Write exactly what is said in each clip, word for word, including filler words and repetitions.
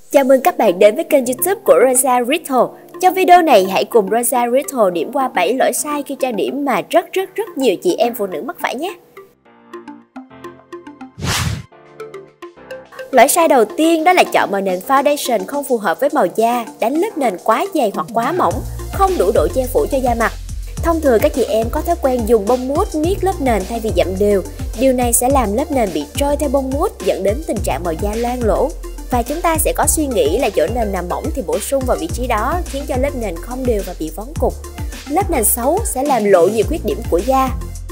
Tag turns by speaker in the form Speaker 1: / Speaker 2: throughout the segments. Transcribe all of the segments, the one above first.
Speaker 1: Chào mừng các bạn đến với kênh YouTube của Rosa Riddle. Trong video này, hãy cùng Rosa Riddle điểm qua bảy lỗi sai khi trang điểm mà rất rất rất nhiều chị em phụ nữ mắc phải nhé. Lỗi sai đầu tiên đó là chọn màu nền foundation không phù hợp với màu da, đánh lớp nền quá dày hoặc quá mỏng, không đủ độ che phủ cho da mặt. Thông thường các chị em có thói quen dùng bông mút miết lớp nền thay vì dặm đều. Điều này sẽ làm lớp nền bị trôi theo bông mút dẫn đến tình trạng màu da loang lỗ. Và chúng ta sẽ có suy nghĩ là chỗ nền nằm mỏng thì bổ sung vào vị trí đó, khiến cho lớp nền không đều và bị vón cục. Lớp nền xấu sẽ làm lộ nhiều khuyết điểm của da.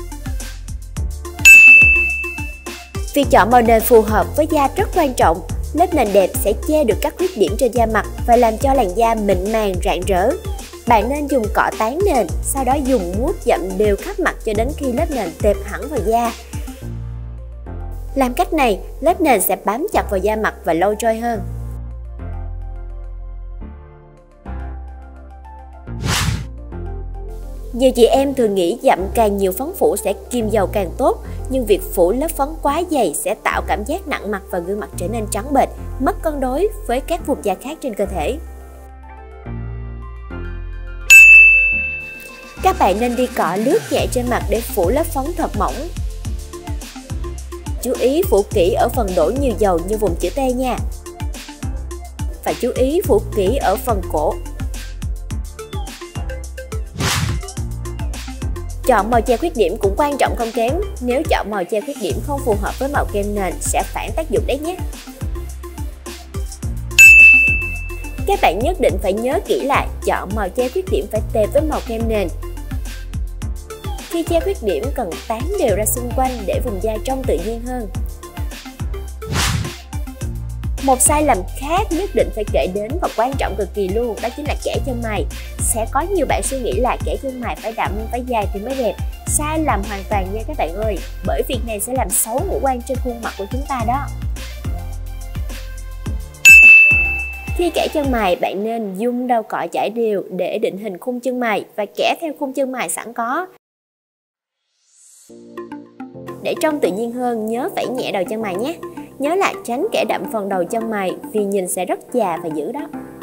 Speaker 1: Việc chọn màu nền phù hợp với da rất quan trọng. Lớp nền đẹp sẽ che được các khuyết điểm trên da mặt và làm cho làn da mịn màng rạng rỡ. Bạn nên dùng cọ tán nền, sau đó dùng mút dặm đều khắp mặt cho đến khi lớp nền tệp hẳn vào da. Làm cách này, lớp nền sẽ bám chặt vào da mặt và lâu trôi hơn. Nhiều chị em thường nghĩ dặm càng nhiều phấn phủ sẽ kiềm dầu càng tốt, nhưng việc phủ lớp phấn quá dày sẽ tạo cảm giác nặng mặt và gương mặt trở nên trắng bệch, mất cân đối với các vùng da khác trên cơ thể. Các bạn nên đi cọ lướt nhẹ trên mặt để phủ lớp phấn thật mỏng. Chú ý phủ kỹ ở phần đổ nhiều dầu như vùng chữ T nha. Và chú ý phủ kỹ ở phần cổ. Chọn màu che khuyết điểm cũng quan trọng không kém. Nếu chọn màu che khuyết điểm không phù hợp với màu kem nền sẽ phản tác dụng đấy nhé. Các bạn nhất định phải nhớ kỹ lại, chọn màu che khuyết điểm phải tệp với màu kem nền. Khi che khuyết điểm cần tán đều ra xung quanh để vùng da trông tự nhiên hơn. Một sai lầm khác nhất định phải kể đến và quan trọng cực kỳ luôn, đó chính là kẻ chân mày. Sẽ có nhiều bạn suy nghĩ là kẻ chân mày phải đậm, phải dài thì mới đẹp. Sai lầm hoàn toàn nha các bạn ơi, bởi việc này sẽ làm xấu ngũ quan trên khuôn mặt của chúng ta đó. Khi kẻ chân mày, bạn nên dùng đầu cọ chải đều để định hình khung chân mày và kẻ theo khung chân mày sẵn có. Để trông tự nhiên hơn, nhớ vẩy nhẹ đầu chân mày nhé. Nhớ là tránh kẻ đậm phần đầu chân mày vì nhìn sẽ rất già và dữ đó.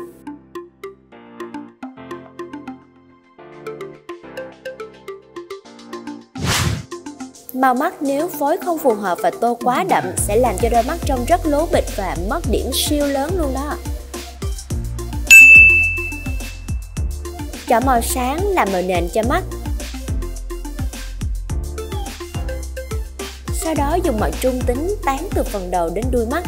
Speaker 1: Màu mắt nếu phối không phù hợp và tô quá đậm sẽ làm cho đôi mắt trông rất lố bịch và mất điểm siêu lớn luôn đó. Chọn màu sáng làm màu nền cho mắt. Sau đó dùng màu trung tính tán từ phần đầu đến đuôi mắt.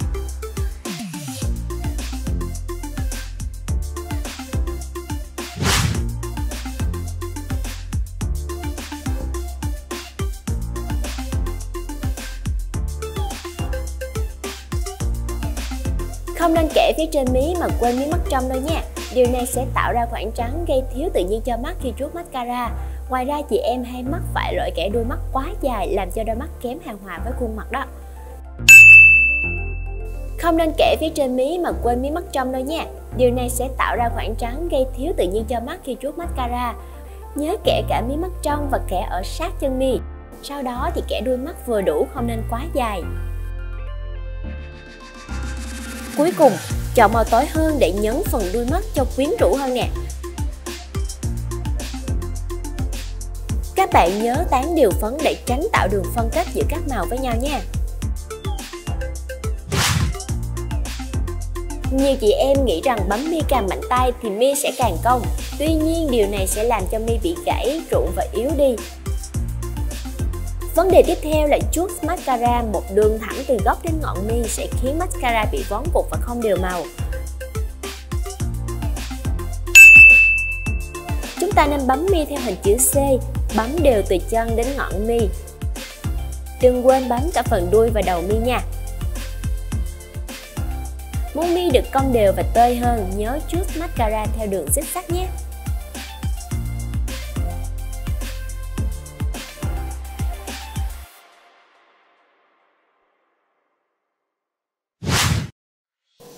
Speaker 1: Không nên kẻ phía trên mí mà quên mí mắt trong đâu nha. Điều này sẽ tạo ra khoảng trắng gây thiếu tự nhiên cho mắt khi chuốt mascara. Ngoài ra chị em hay mắc phải lỗi kẻ đuôi mắt quá dài làm cho đôi mắt kém hài hòa với khuôn mặt đó. Không nên kẻ phía trên mí mà quên mí mắt trong đâu nha. Điều này sẽ tạo ra khoảng trắng gây thiếu tự nhiên cho mắt khi chuốt mascara. Nhớ kẻ cả mí mắt trong và kẻ ở sát chân mi. Sau đó thì kẻ đuôi mắt vừa đủ, không nên quá dài. Cuối cùng, chọn màu tối hơn để nhấn phần đuôi mắt cho quyến rũ hơn nè. Các bạn nhớ tán đều phấn để tránh tạo đường phân cách giữa các màu với nhau nha. Nhiều chị em nghĩ rằng bấm mi càng mạnh tay thì mi sẽ càng cong. Tuy nhiên điều này sẽ làm cho mi bị gãy, rụng và yếu đi. Vấn đề tiếp theo là chuốt mascara một đường thẳng từ gốc đến ngọn mi sẽ khiến mascara bị vón cục và không đều màu. Chúng ta nên bấm mi theo hình chữ C, bấm đều từ chân đến ngọn mi. Đừng quên bấm cả phần đuôi và đầu mi nha. Muốn mi được cong đều và tơi hơn, nhớ chuốt mascara theo đường xích sắt nhé.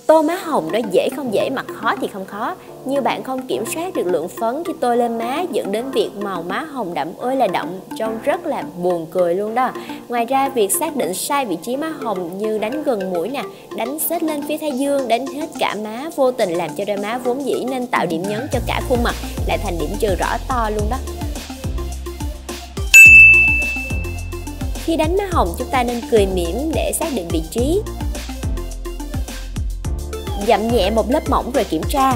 Speaker 1: Tô má hồng nó dễ không dễ mà khó thì không khó. Nhiều bạn không kiểm soát được lượng phấn khi tô lên má dẫn đến việc màu má hồng đậm ơi là đậm, trông rất là buồn cười luôn đó. Ngoài ra việc xác định sai vị trí má hồng như đánh gần mũi nè, đánh xết lên phía thái dương, đánh hết cả má vô tình làm cho đôi má vốn dĩ nên tạo điểm nhấn cho cả khuôn mặt lại thành điểm trừ rõ to luôn đó. Khi đánh má hồng chúng ta nên cười mỉm để xác định vị trí. Dặm nhẹ một lớp mỏng rồi kiểm tra.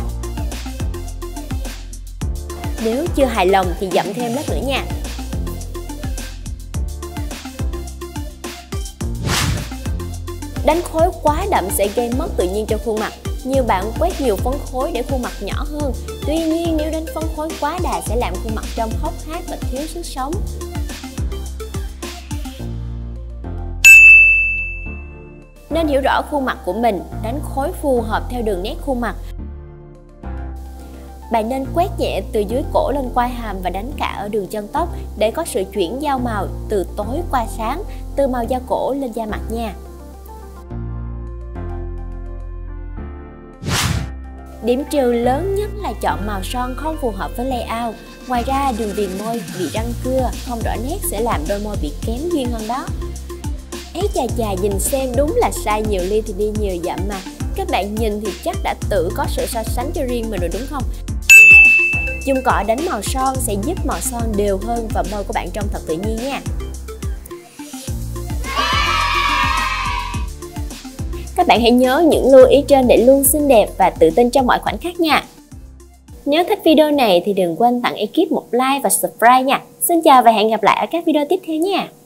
Speaker 1: Nếu chưa hài lòng thì dặm thêm lớp nữa nha. Đánh khối quá đậm sẽ gây mất tự nhiên cho khuôn mặt. Nhiều bạn quét nhiều phấn khối để khuôn mặt nhỏ hơn. Tuy nhiên nếu đánh phấn khối quá đà sẽ làm khuôn mặt trông hốc hác và thiếu sức sống. Nên hiểu rõ khuôn mặt của mình, đánh khối phù hợp theo đường nét khuôn mặt. Bạn nên quét nhẹ từ dưới cổ lên quai hàm và đánh cả ở đường chân tóc để có sự chuyển giao màu từ tối qua sáng, từ màu da cổ lên da mặt nha. Điểm trừ lớn nhất là chọn màu son không phù hợp với layout. Ngoài ra đường viền môi, bị răng cưa, không rõ nét sẽ làm đôi môi bị kém duyên hơn đó. Ấy chà chà, nhìn xem đúng là sai nhiều ly thì đi nhiều dặm mà. Các bạn nhìn thì chắc đã tự có sự so sánh cho riêng mình rồi đúng không? Dùng cọ đánh màu son sẽ giúp màu son đều hơn và môi của bạn trông thật tự nhiên nha. Các bạn hãy nhớ những lưu ý trên để luôn xinh đẹp và tự tin trong mọi khoảnh khắc nha. Nếu thích video này thì đừng quên tặng ekip một like và subscribe nha. Xin chào và hẹn gặp lại ở các video tiếp theo nha.